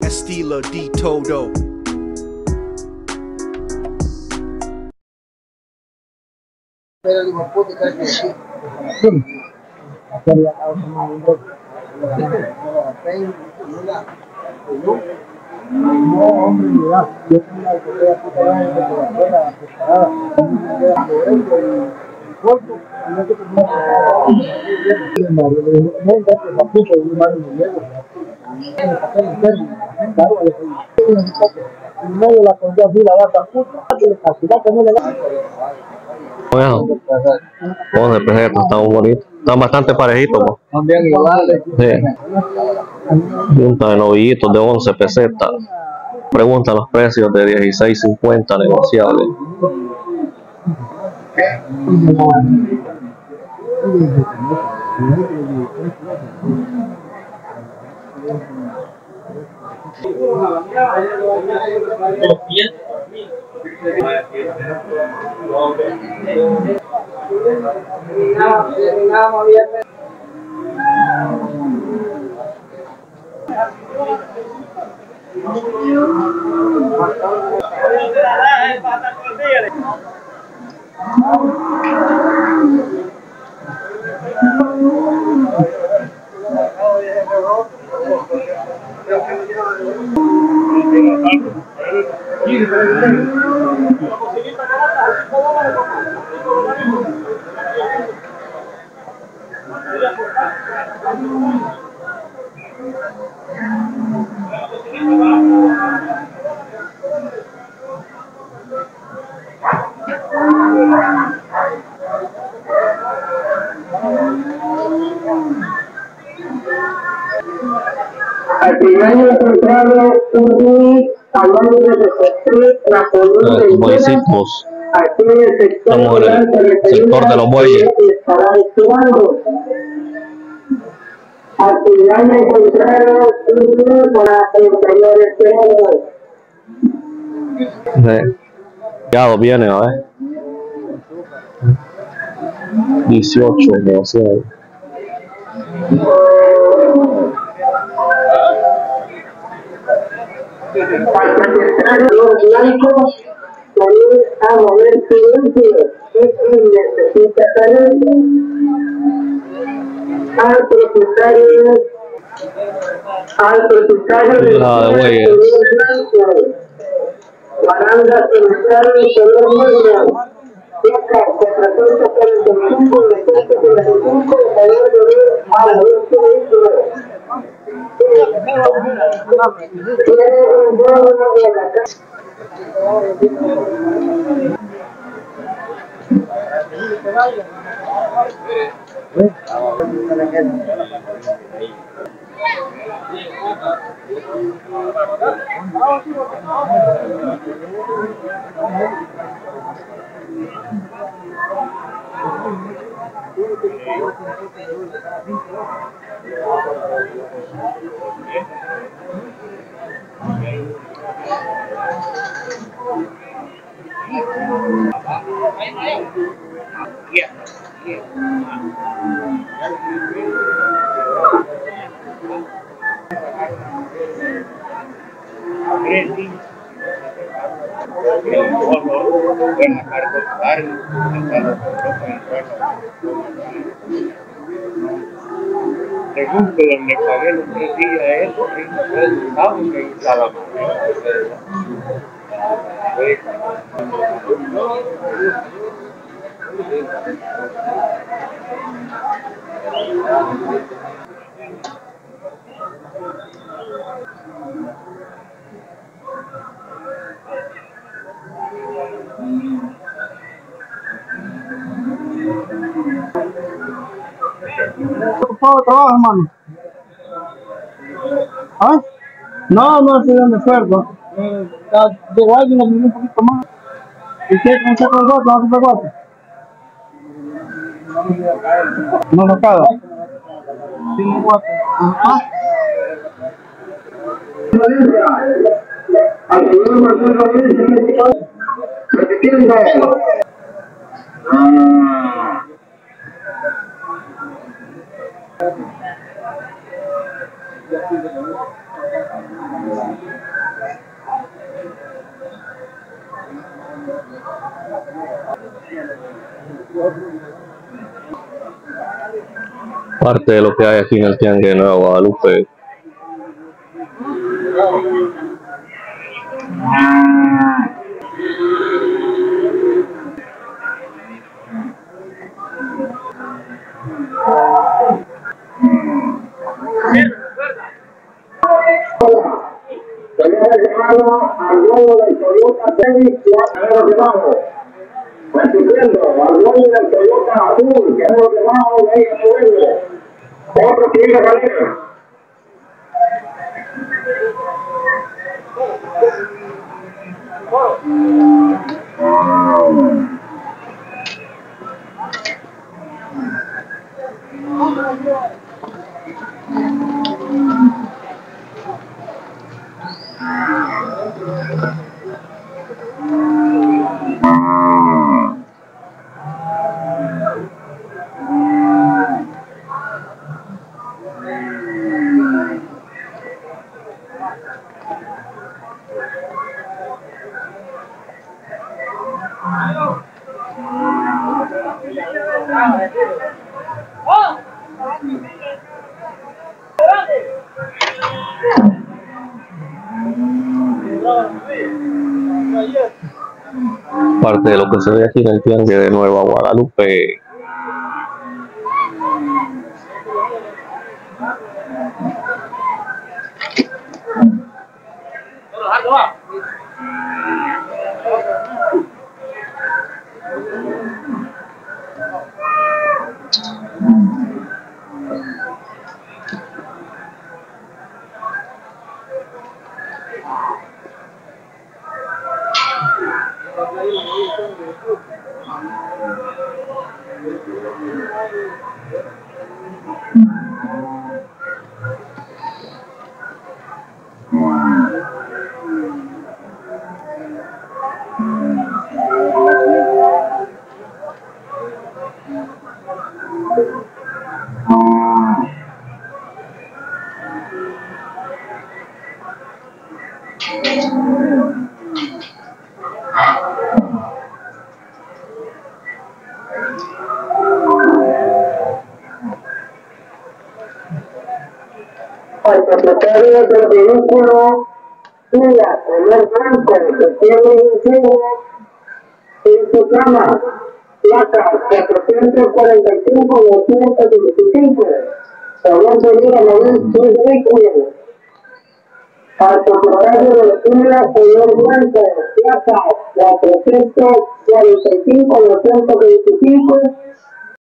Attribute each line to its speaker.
Speaker 1: Estilo de todo.
Speaker 2: Pero el hijo de puta que sí. No, hombre, mira, yo tengo una botella puta de la escuela preparada, me queda por eso y corto, y no te permito. Mario le dijo, no, que la puta, y Mario me llevo. En el papel interno, claro, y medio la condió así, la vaca puta, que le castigó que no le va.
Speaker 3: Bueno, todos de pesetas, están muy bonitos. Están bastante parejitos, pues.
Speaker 2: También iguales.
Speaker 3: Sí. Junta de novillitos de 11 pesetas. Preguntan los precios de 16.50 negociables.
Speaker 4: Al final he encontrado un tamaño de 63 la columna
Speaker 3: Bueycitos.
Speaker 4: aquí en el sector
Speaker 3: Estamos en el sector de los bueyes.
Speaker 4: estará esperando. Al final he encontrado un para el interior esperando.
Speaker 3: Ya viene, a ver. 18, no sé.
Speaker 4: Los blancos también a mover silencio. Esto necesita talento. Al propietario del blanco. Baranda solitario y color negro. Cerca, 445 de 175 de color de al este vehículo. Tiene un bono de la casa.
Speaker 5: Según que donde pagué los 3 días eso, estamos que estaba
Speaker 2: ¿Ocupado trabajo, hermano? ¿Ah? No estoy dando esfuerzo. Llegó alguien, nos un poquito más. ¿Y qué? ¿Cómo saca el voto? ¿No saca el voto? No lo caga. Tiene voto. ¿Ah?
Speaker 4: Al señor Marcelo Rodríguez, repitiendo.
Speaker 3: Parte de lo que hay aquí en el Tianguis de Nueva Guadalupe.
Speaker 4: Tenemos llamado al dueño del Toyota Tenis y a los demás. Repitiendo, al dueño del Toyota Azul, que es lo que más de ella dueño. Otro quiere salir.
Speaker 3: Parte de lo que se ve aquí en el Tianguis de Nueva Guadalupe.
Speaker 4: Al propietario del vehículo Kia color blanco que tiene un seguro en su cama, placa 445-225, favor de ir a mover su vehículo. Al propietario del Kia color blanco, placa 445-225,